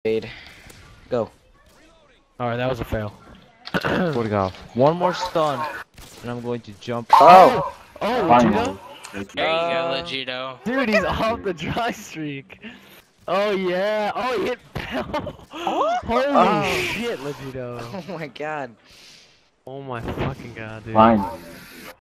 Go. Alright, that was a fail. Swear to God. One more stun, and I'm going to jump. Oh! Oh, Finally. Legito? There you go, Legito. Dude, he's off the dry streak. Oh yeah. Oh, he hit. Holy Oh. shit, Legito. Oh my God. Oh my fucking god, dude. Fine.